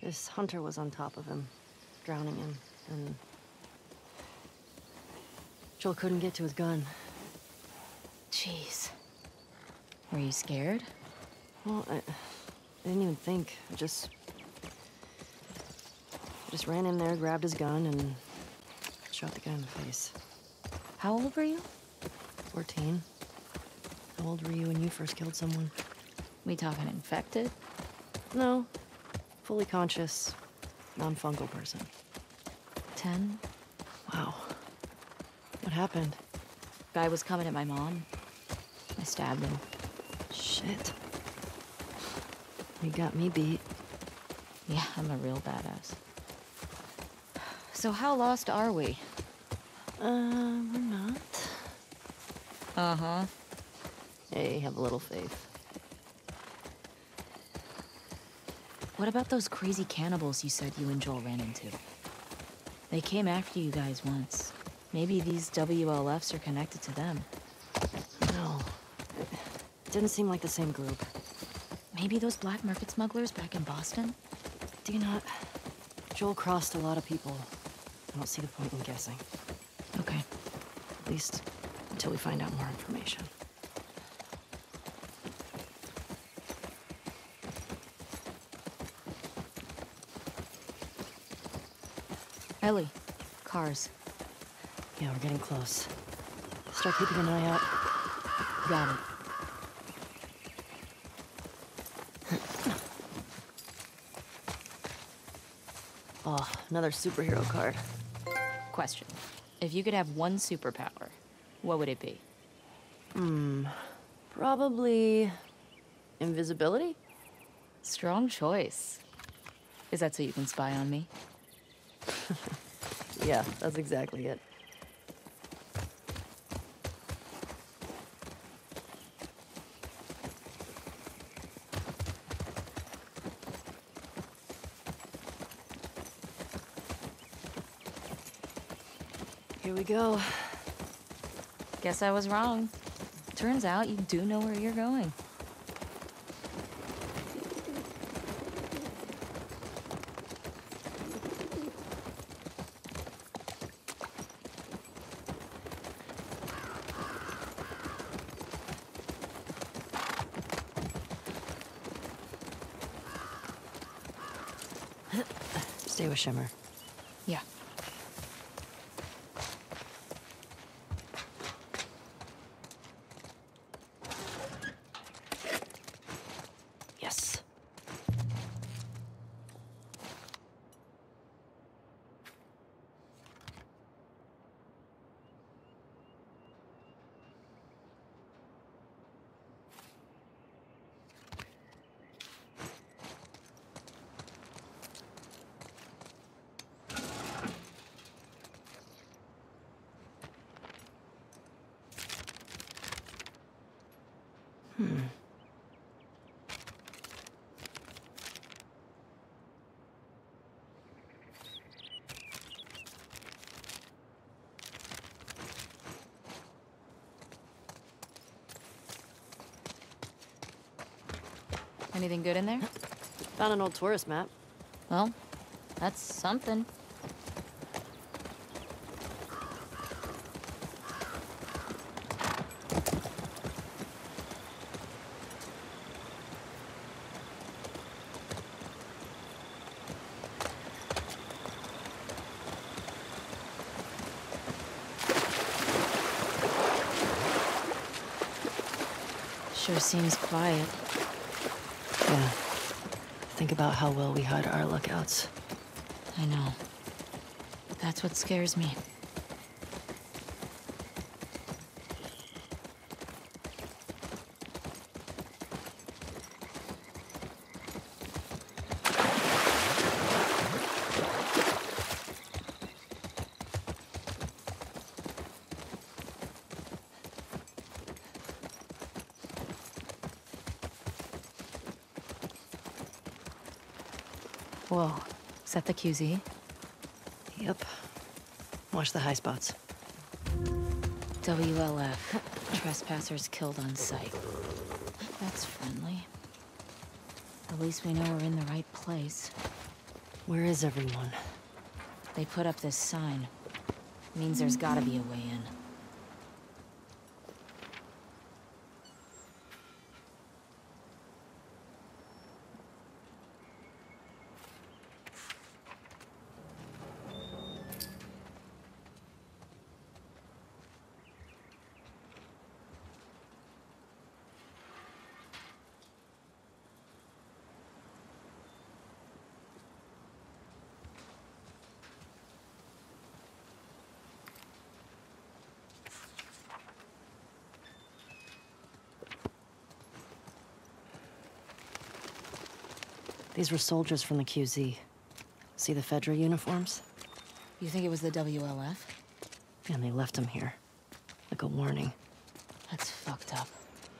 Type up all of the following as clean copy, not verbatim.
This hunter was on top of him, drowning him, and Joel couldn't get to his gun. Jeez. Were you scared? Well, I didn't even think. I just ran in there, grabbed his gun, and shot the guy in the face. How old were you? 14. How old were you when you first killed someone? We talking infected? No. Fully conscious, non-fungal person. 10? Wow. What happened? Guy was coming at my mom. I stabbed him. Shit. You got me beat. Yeah, I'm a real badass. So how lost are we? We're not. Uh-huh. Hey, have a little faith. What about those crazy cannibals you said you and Joel ran into? They came after you guys once. Maybe these WLFs are connected to them. No. It didn't seem like the same group. Maybe those black market smugglers back in Boston? Do you not? Joel crossed a lot of people. I don't see the point in guessing. Okay. At least until we find out more information. Ellie, cars. Yeah, we're getting close. Start keeping an eye out. Got it. Oh, another superhero card. Question. If you could have one superpower, what would it be? Probably invisibility? Strong choice. Is that so you can spy on me? Yeah, that's exactly it. Here we go. Guess I was wrong. Turns out you do know where you're going. Stay with Shimmer. Yeah. Yes. Anything good in there? Found an old tourist map. Well, that's something. Sure seems quiet. Yeah. Think about how well we hide our lookouts. I know. That's what scares me. Whoa. Is that the QZ? Yep. Watch the high spots. WLF. Trespassers killed on sight. That's friendly. At least we know we're in the right place. Where is everyone? They put up this sign. Means there's gotta be a way in. These were soldiers from the QZ. See the Fedra uniforms? You think it was the WLF? And they left them here. Like a warning. That's fucked up.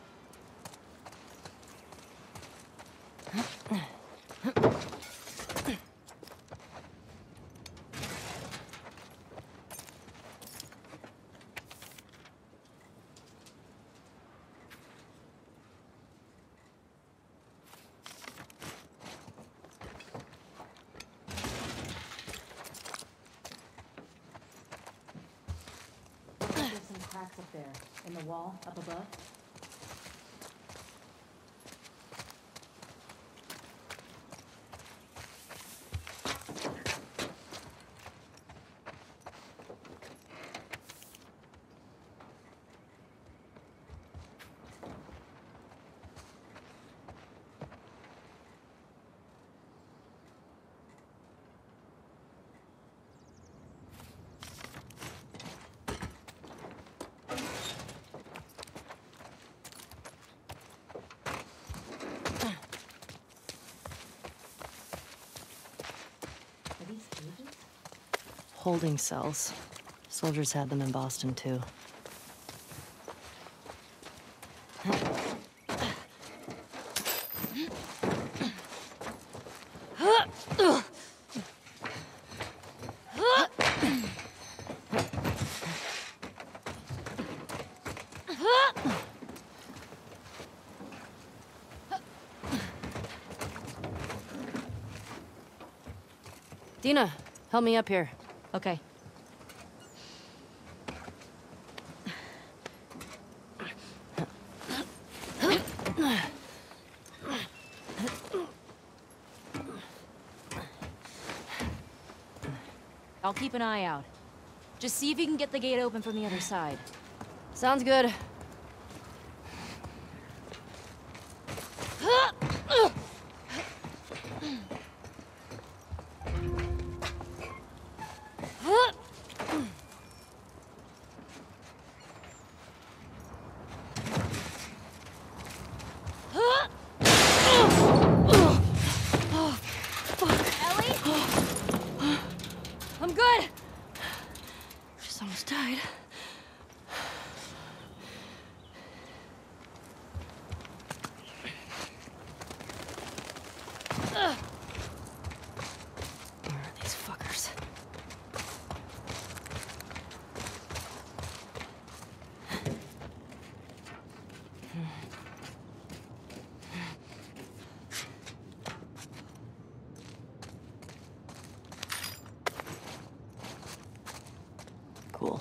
Cracks up there, in the wall, up above. Holding cells. Soldiers had them in Boston, too. Dina, help me up here. Okay. I'll keep an eye out. Just see if you can get the gate open from the other side. Sounds good. I'm good! Just almost died. Where are these fuckers? Cool.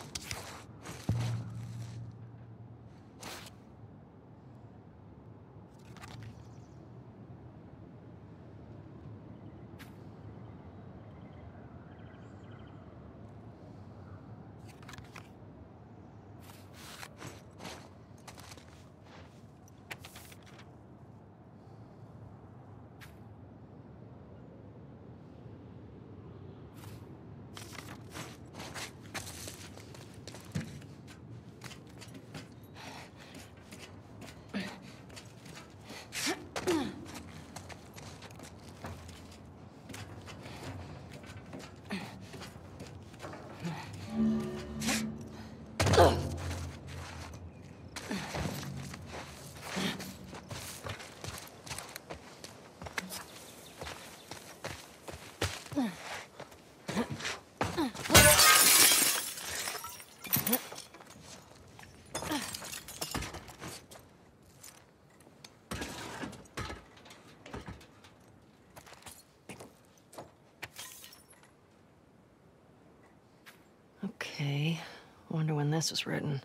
Okay. Wonder when this was written.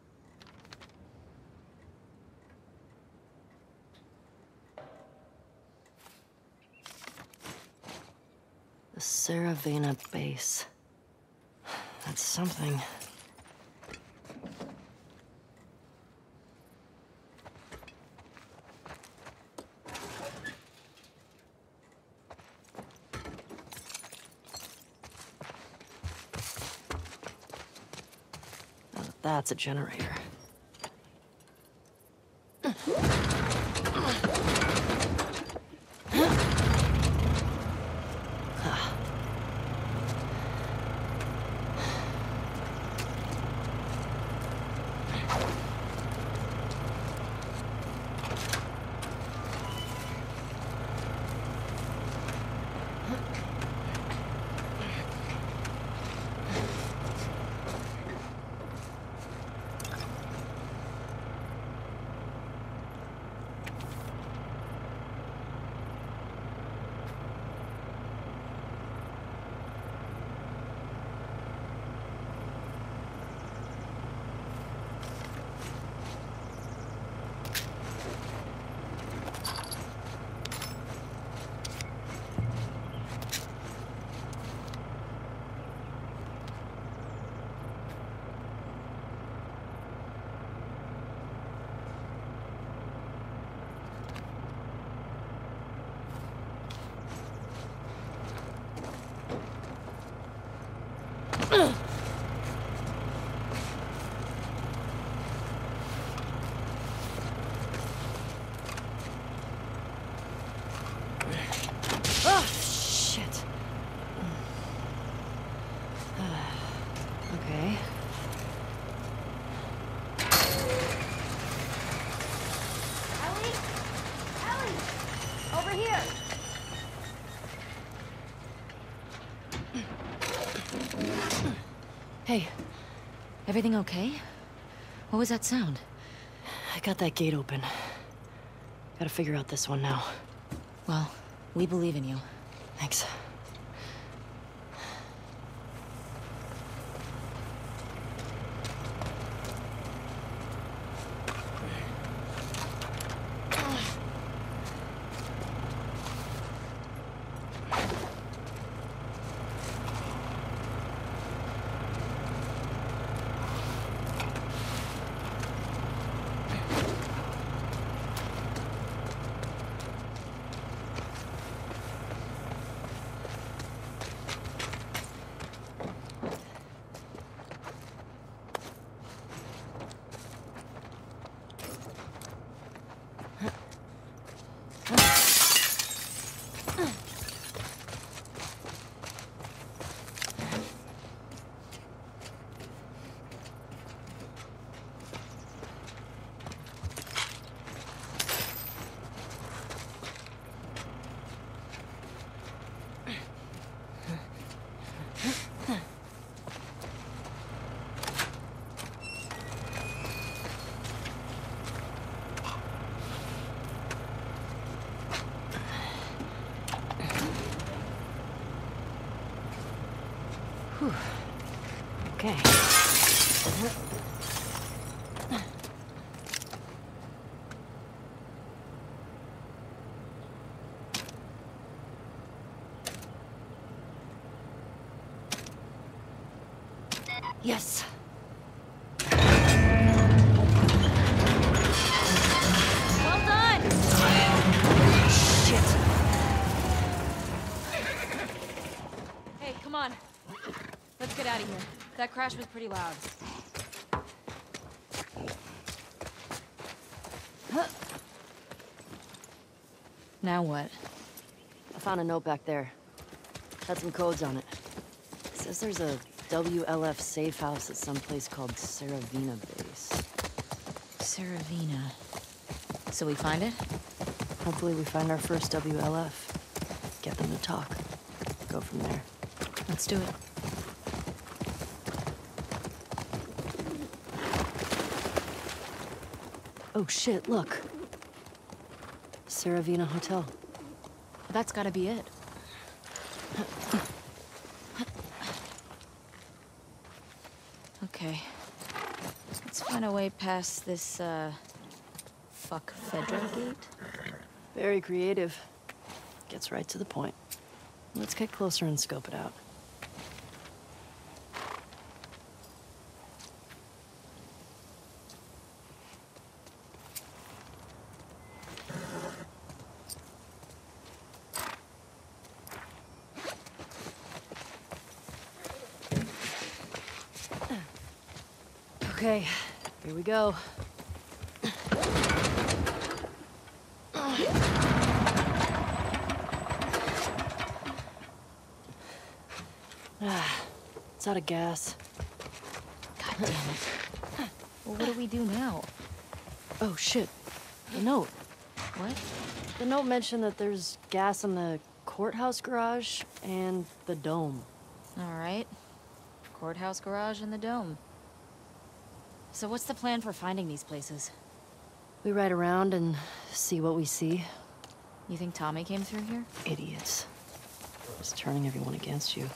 The Saravena base. That's something. Now that's a generator. Oh, shit. Okay. Ellie? Ellie! Over here! Hey, Everything okay? What was that sound? I got that gate open. Gotta figure out this one now. Well, we believe in you. Thanks. Whew. Okay. Yes. Well done! Shit. Hey, come on. Let's get out of here. That crash was pretty loud. Now what? I found a note back there. Had some codes on it. It says there's a WLF safe house at some place called Saravena Base. Saravena. So we find it? Hopefully we find our first WLF. Get them to talk. Go from there. Let's do it. Oh shit, look. Saravena Hotel. That's gotta be it. Okay. Let's find a way past this, fuck Federal gate. Very creative. Gets right to the point. Let's get closer and scope it out. Okay, here we go. It's out of gas. God damn it. Well, what do we do now? Oh, shit. The note. What? The note mentioned that there's gas in the courthouse garage and the dome. All right. Courthouse garage and the dome. So what's the plan for finding these places? We ride around and see what we see. You think Tommy came through here? Idiots. Just turning everyone against you.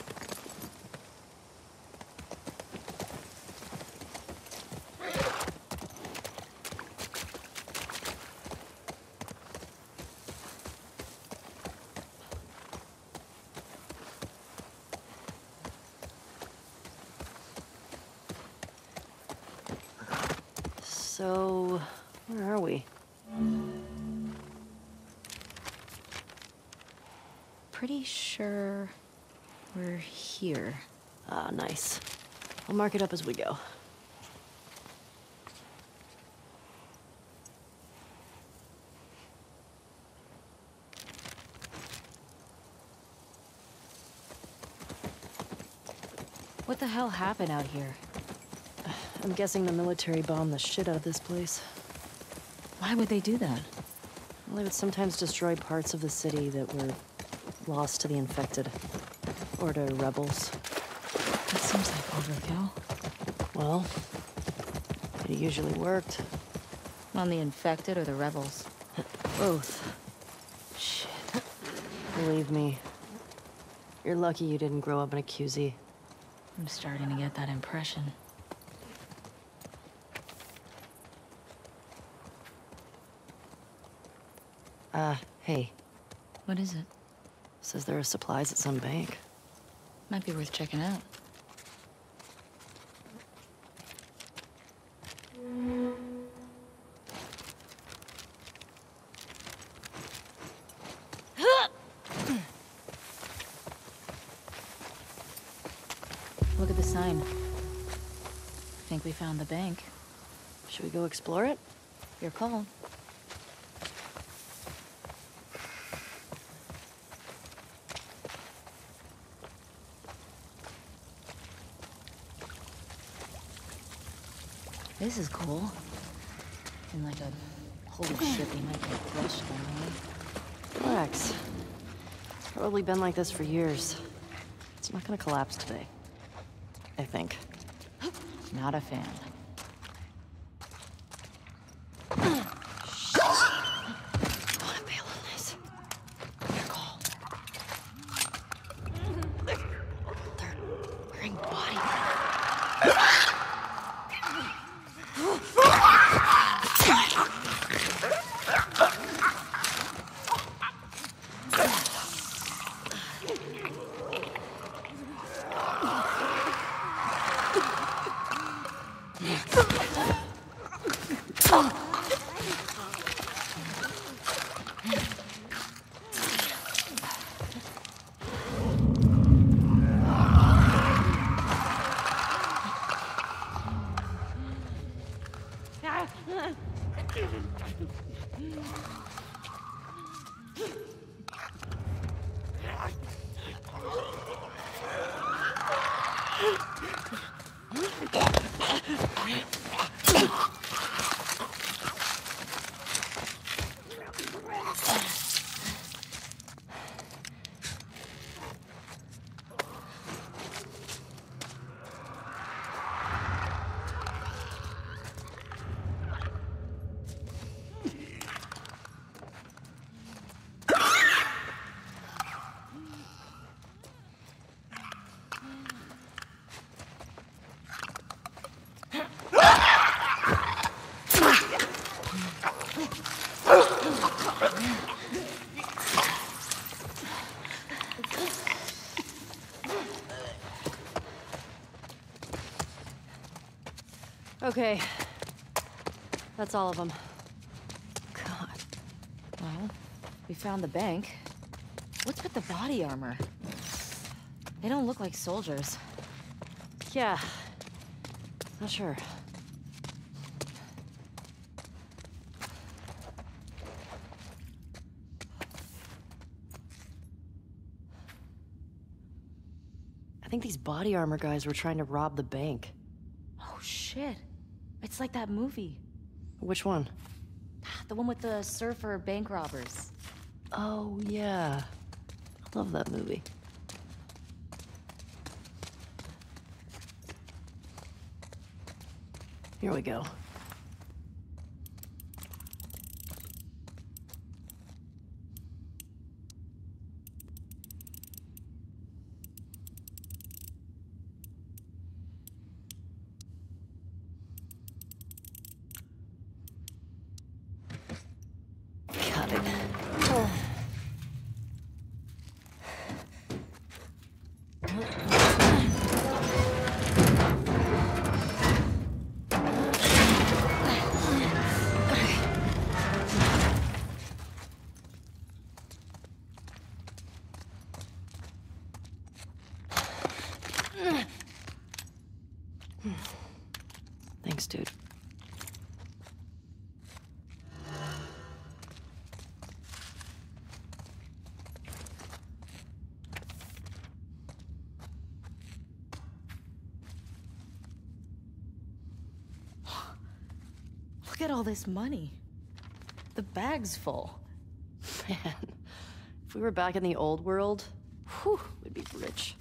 So, where are we? Pretty sure we're here. Ah, nice. I'll mark it up as we go. What the hell happened out here? I'm guessing the military bombed the shit out of this place. Why would they do that? Well, they would sometimes destroy parts of the city that were lost to the infected. Or to rebels. That seems like overkill. Well, it usually worked. On the infected or the rebels? Both. Shit. Believe me. You're lucky you didn't grow up in a QZ. I'm starting to get that impression. Hey. What is it? Says there are supplies at some bank. Might be worth checking out. Look at the sign. Think we found the bank. Should we go explore it? Your call. This is cool. And like a holy shit, they might get crushed anyway. Relax. It's probably been like this for years. It's not gonna collapse today. I think. Not a fan. Okay. That's all of them. God. Well, we found the bank. What's with the body armor? They don't look like soldiers. Yeah. Not sure. I think these body armor guys were trying to rob the bank. Oh, shit. It's like that movie. Which one? The one with the surfer bank robbers. Oh, yeah. I love that movie. Here we go. Got it. Oh. Thanks, dude. Look at all this money. The bag's full. Man, if we were back in the old world, whew, we'd be rich.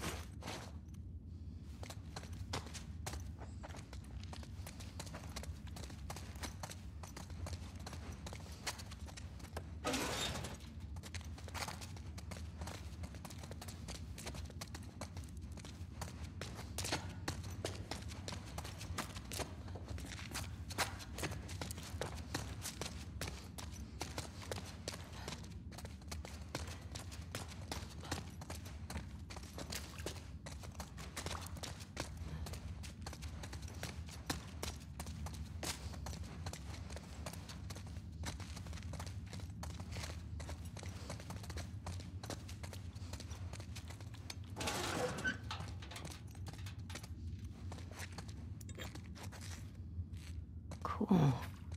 Cool.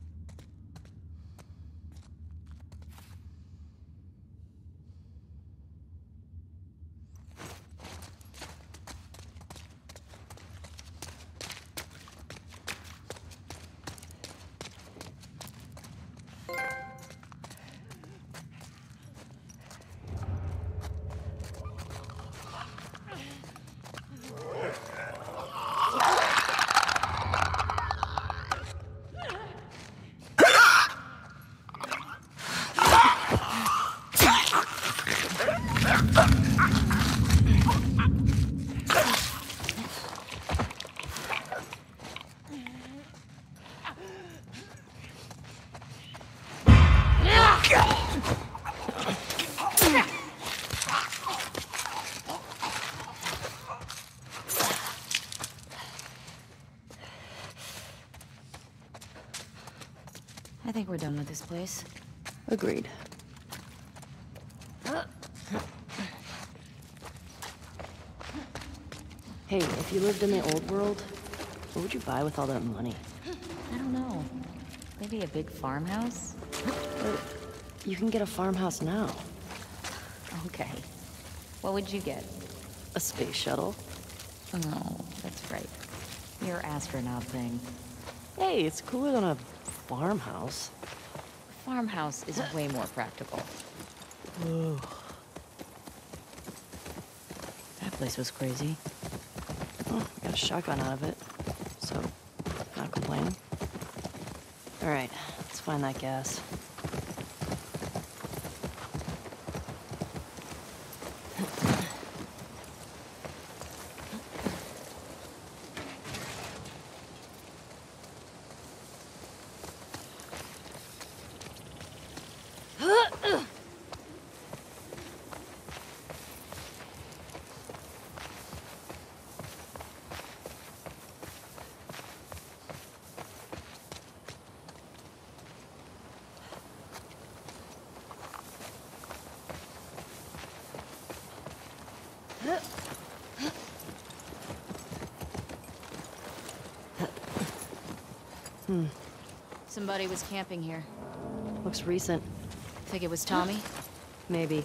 I think we're done with this place. Agreed. Hey, if you lived in the old world, what would you buy with all that money? I don't know. Maybe a big farmhouse? But you can get a farmhouse now. Okay. What would you get? A space shuttle. Oh, that's right. Your astronaut thing. Hey, it's cooler than a farmhouse. Farmhouse is way more practical. Ooh. That place was crazy. Oh, I got a shotgun out of it, so not complaining. All right, let's find that gas. Somebody was camping here. Looks recent. Think it was Tommy? Maybe.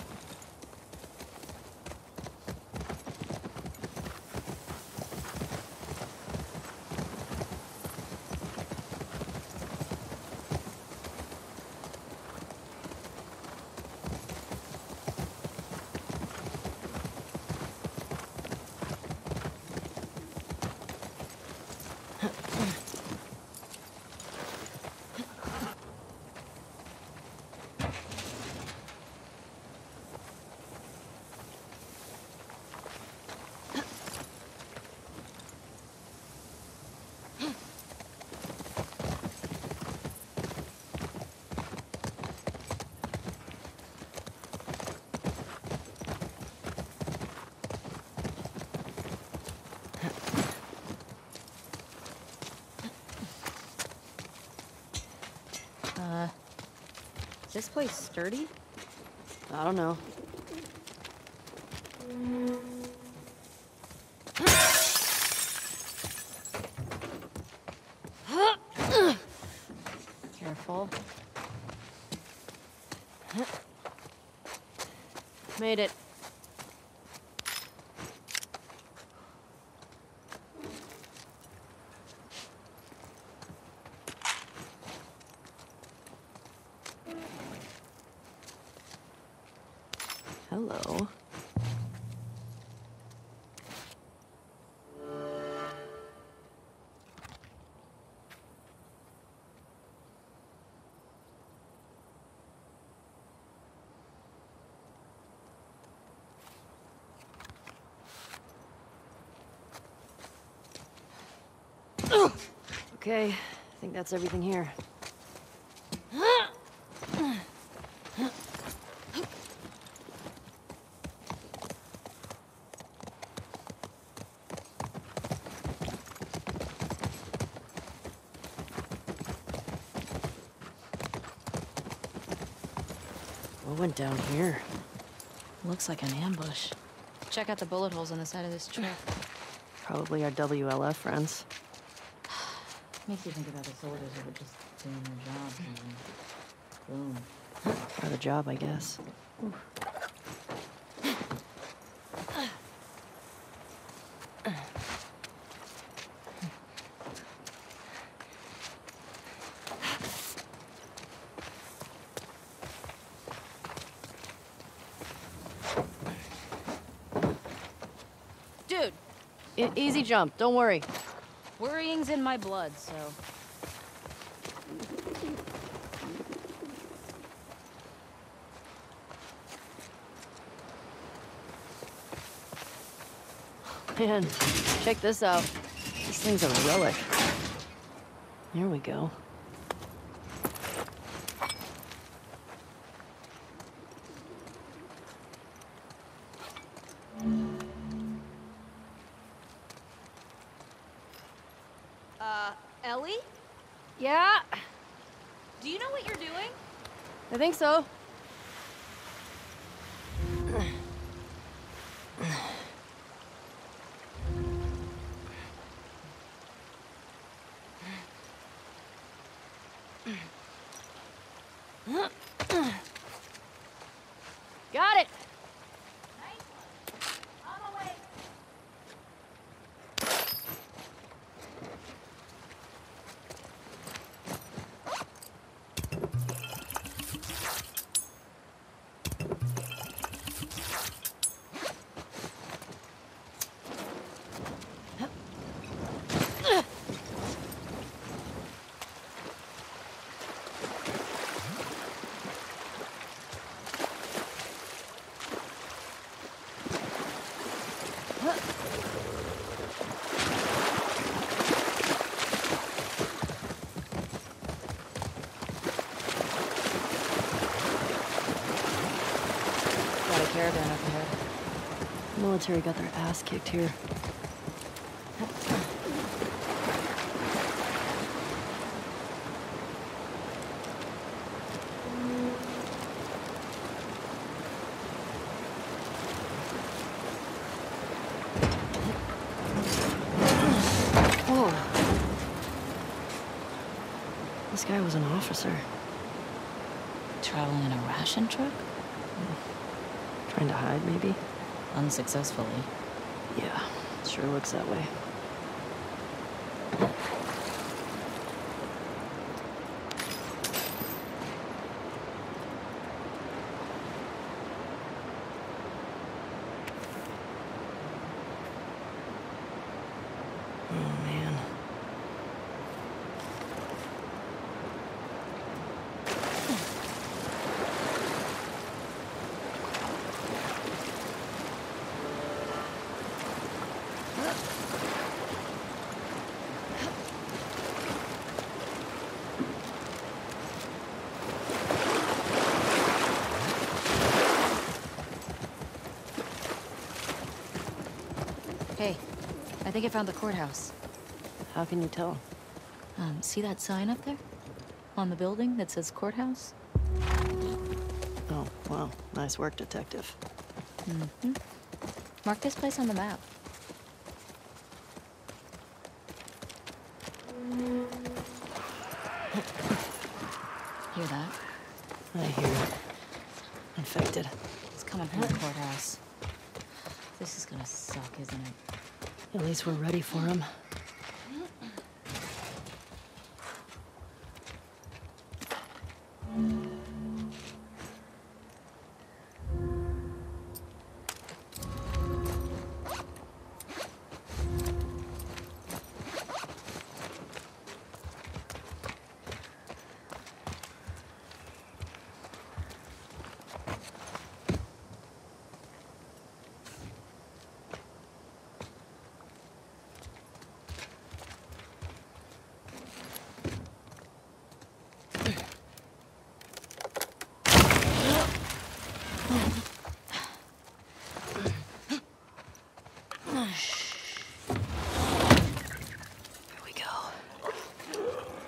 Is this place sturdy? I don't know. Careful. Made it. Hello. Okay, I think that's everything here. What went down here? Looks like an ambush. Check out the bullet holes on the side of this truck. Probably our WLF friends. Makes you think about the soldiers who were just doing their jobs and then boom. Part of the job, I guess. Dude, Easy jump, don't worry. worrying's in my blood, so... Man, check this out. This thing's a relic. There we go. Ellie? Yeah, Do you know what you're doing? I think so. Got it. Nice one. On my way. Got a caravan up ahead. Military got their ass kicked here. This guy was an officer. Traveling in a ration truck? Trying to hide, maybe? Unsuccessfully. Yeah, sure looks that way. Oh, man. Hey, I think I found the courthouse. How can you tell? See that sign up there? On the building that says courthouse? Oh, wow. Nice work, detective. Mm-hmm. Mark this place on the map. Hear that? I hear it. Infected. It's coming from the courthouse. This is gonna suck, isn't it? At least we're ready for him. Here we go.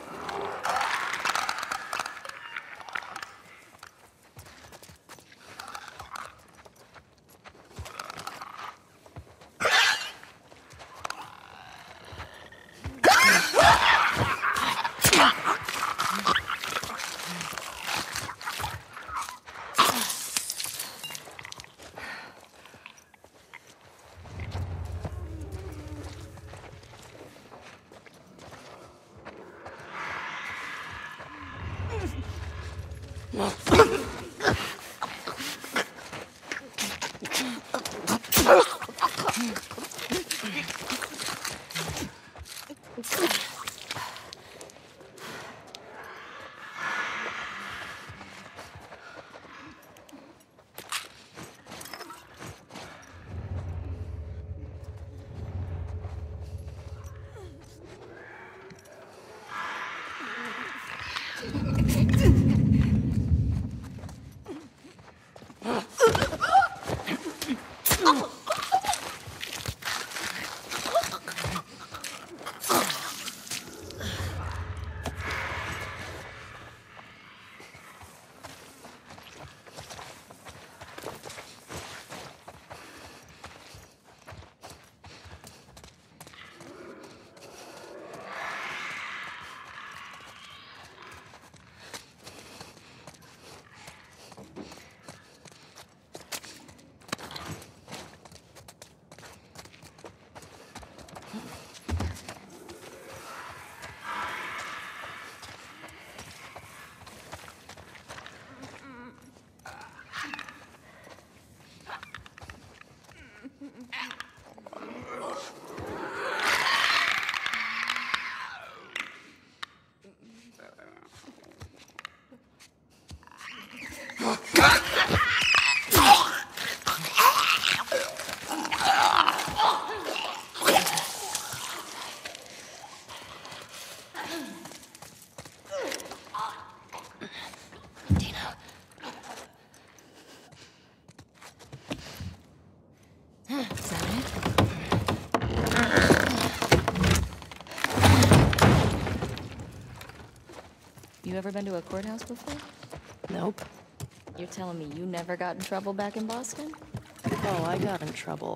You ever been to a courthouse before? Nope. You're telling me you never got in trouble back in Boston? Oh, I got in trouble.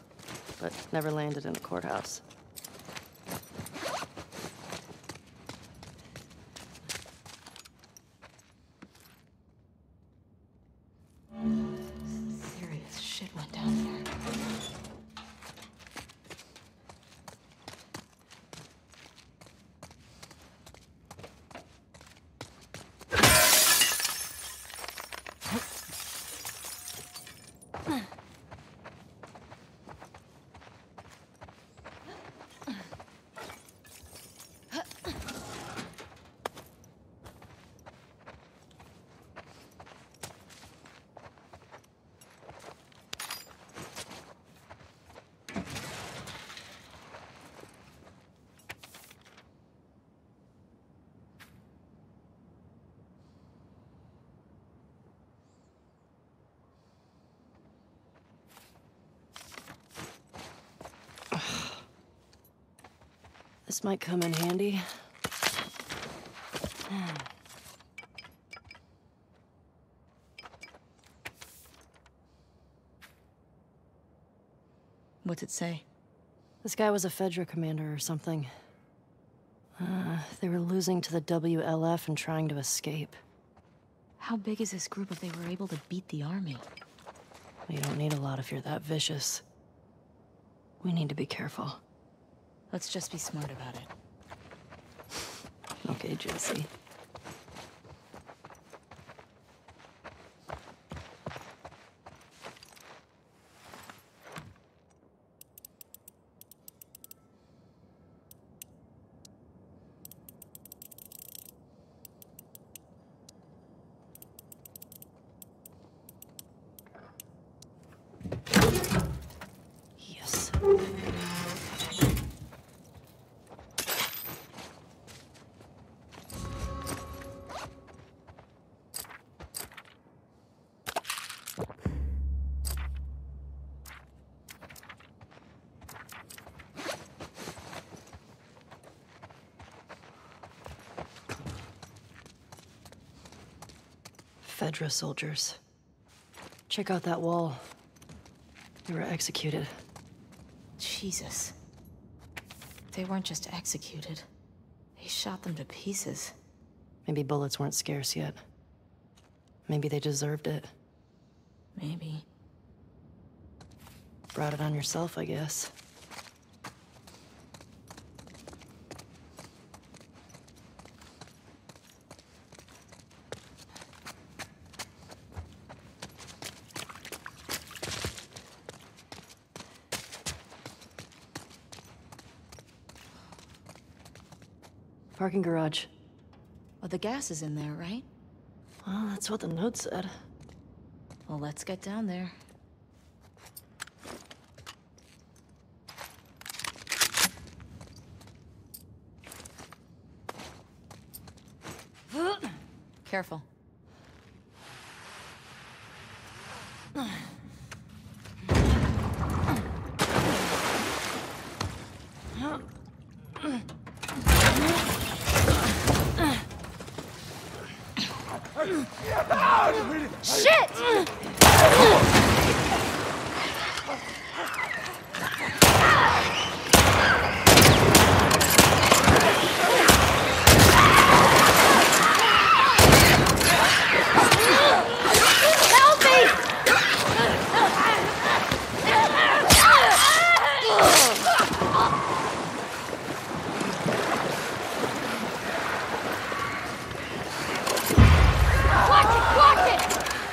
But never landed in a courthouse. This might come in handy. What's it say? This guy was a Fedra commander or something. They were losing to the WLF and trying to escape. How big is this group if they were able to beat the army? You don't need a lot if you're that vicious. We need to be careful. Let's just be smart about it. Okay, Jesse. Yes. Fedra soldiers. Check out that wall. They were executed. Jesus. They weren't just executed. They shot them to pieces. Maybe bullets weren't scarce yet. Maybe they deserved it. Maybe. Brought it on yourself, I guess. Parking garage. Oh, the gas is in there, right? Well, that's what the note said. Well, let's get down there. Careful. Shit! Help me! Watch it!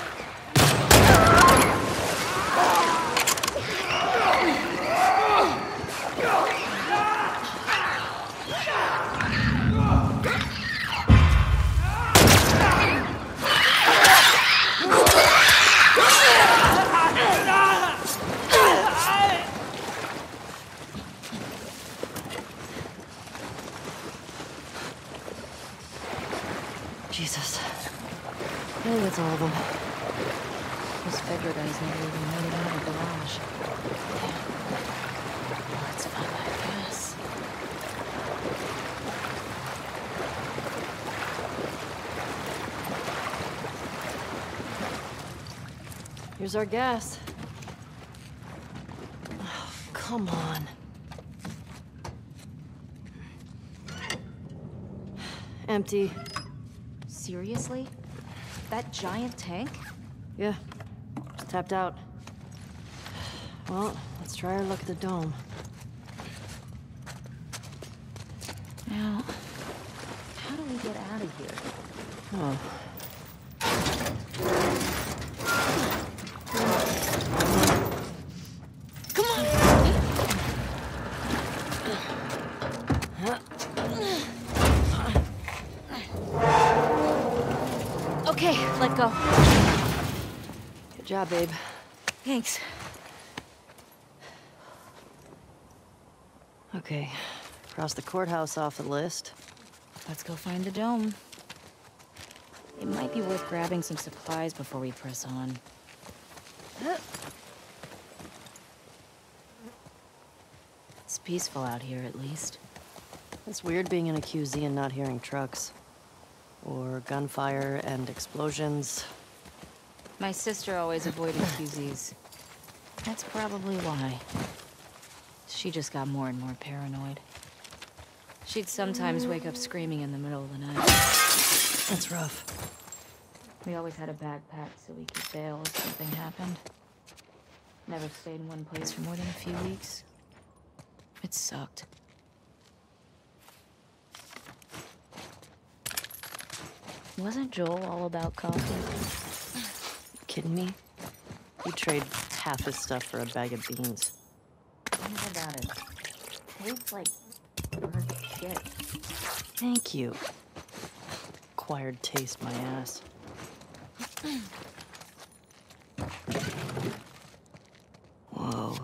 Jesus. I think that's all of them. Those Fedra guys never even made it out of the garage. Well, let's find that gas. Here's our gas. Oh, come on. Empty. Seriously? That giant tank? Yeah. It's tapped out. Well, let's try our luck at the dome. Now, how do we get out of here? Oh. Come on! Okay, let go. Good job, babe. Thanks. Okay. Cross the courthouse off the list. Let's go find the dome. It might be worth grabbing some supplies before we press on. It's peaceful out here, at least. It's weird being in a QZ and not hearing trucks. Or gunfire and explosions. My sister always avoided QZs. That's probably why. She just got more and more paranoid. She'd sometimes wake up screaming in the middle of the night. That's rough. We always had a backpack so we could bail if something happened. Never stayed in one place for more than a few weeks. It sucked. Wasn't Joel all about coffee? Kidding me? He'd trade half his stuff for a bag of beans. Think about it. Tastes like burnt shit. Thank you. Acquired taste, my ass. Whoa.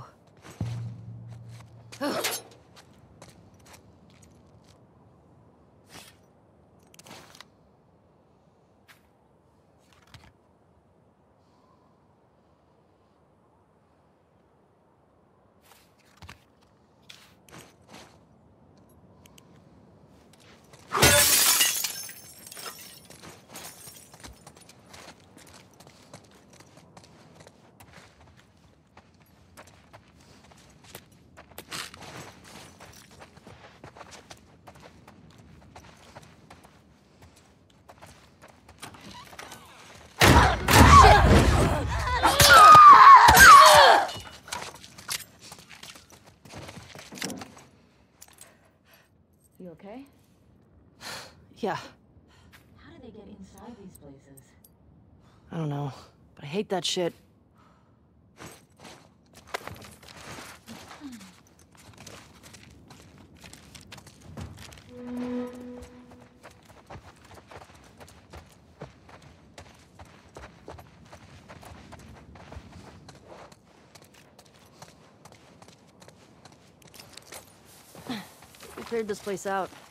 You okay? Yeah, How do they get inside these places? I don't know, but I hate that shit. We cleared this place out.